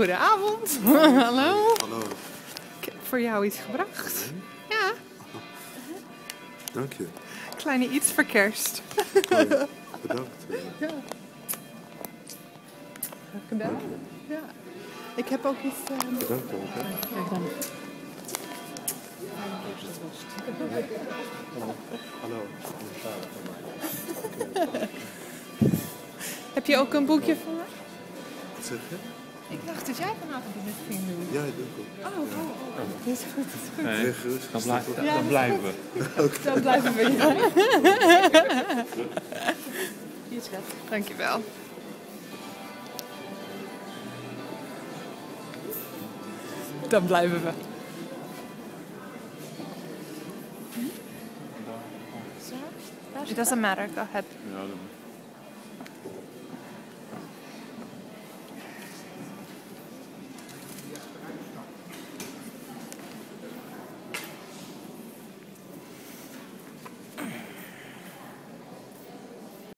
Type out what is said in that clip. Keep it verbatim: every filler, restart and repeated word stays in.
Goedenavond. Hallo. Hallo. Ik heb voor jou iets gebracht. Ja. Dank je. Kleine iets voor kerst. Hoi. Bedankt. Ja. Graag gedaan. Ja. Ik heb ook iets... Uh... Bedankt ook. Hè? Kijk dan. Hallo. Heb je ook een boekje voor me? Wat zeg je? Ik dacht dat jij vanavond dit ging doen. Ja, ik denk ook. Oh, oh, oh. Dat is goed, dat is goed. Nee, gerust. dan, blijf, dan, Ja, dan blijven we. Okay. Dan blijven we, ja. Hier, schat. Dankjewel. Dan blijven we. It doesn't matter, go ahead. Ja, dan.